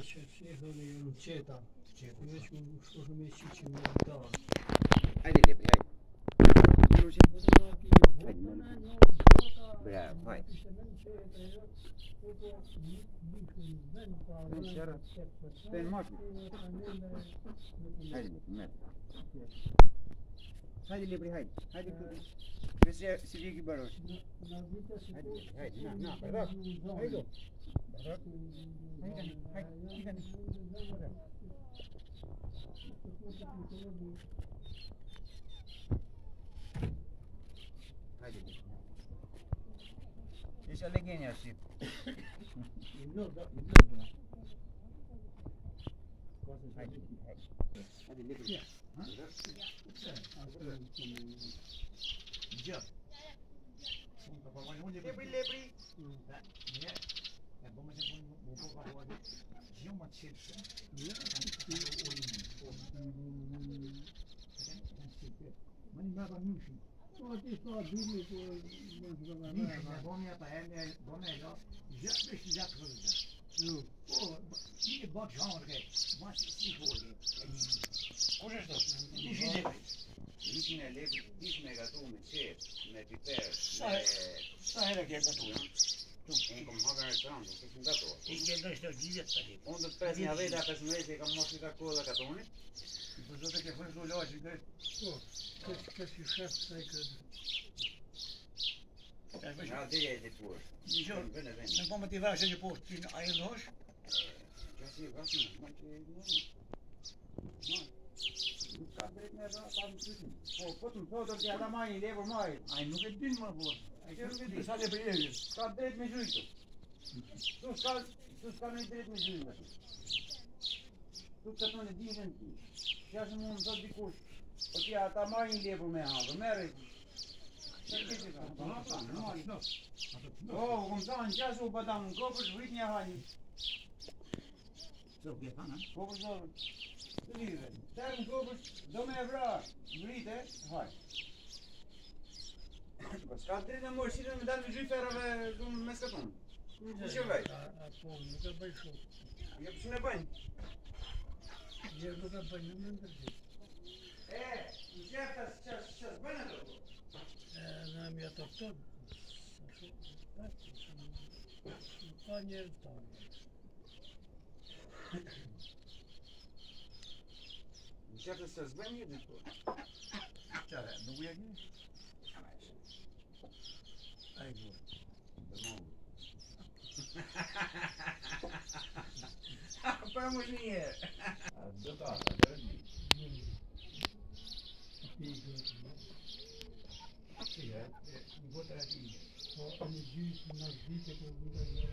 ce ехали înceta. Vezi cum ușor și ce mi-a dat. Haide, Lepri, hai. Bravo, hai. Stai în mașină. Haide, Lepri, merg. Haide, Lepri, haide. Haide, Lepri. Vezi să fie ghibaroș. Haide, Lepri, haide. Na, bărdac. Haide. Bărdac. Haide, haide. Haide, Lepri. Ești alegenia și... Haide, haide. Haide, Lepri. Lepri, Lepri. Vicine Lepri, vicine gatume, ce? Me piper, Šta je rekao tu? enkom haver restaurant, che sono dato. I jedno što živjeti ali. Onda pesmi aveda pesmese che mosti da cola catone. Zato che fue su loži, gre. Că și șef să-i că... Ja, det är det pur. Nicio, ne vom motiva să ne poți prin aia noș. Ja, sì, va sì, ma che no. Cadret ne va pa putin. Potom todo que ada mai levo mai. Ai nu gândin mă bun. Ai Ce nu gândi? să le prieteni. Cadret me juito. Tu ska me dret me juito. Tu ka tonë dinën ti. Ja se mund të dikush. Po ti ata marrin levo me havë, merre. Oh, cum să înceasă o bădam în copăș, uite ne hani. Să fie pana. Copăș dă, live. Stai în copăș, dă-mi vrea, vrite, hai. Ska drejt në morë, me dalë me gjyferave, du me skatun. Ce vrei? Acum, nu că băi șu. E puține bani. El nu că băi, nu mă întârzi. Ce-ți bani acolo? N-am iat tot. Panie tam. Încearcă să-ți bani de tot. Ce are? Nu e gând? Ai bun. Păi mânie. Da, da, Они здесь, у нас здесь, это выдает.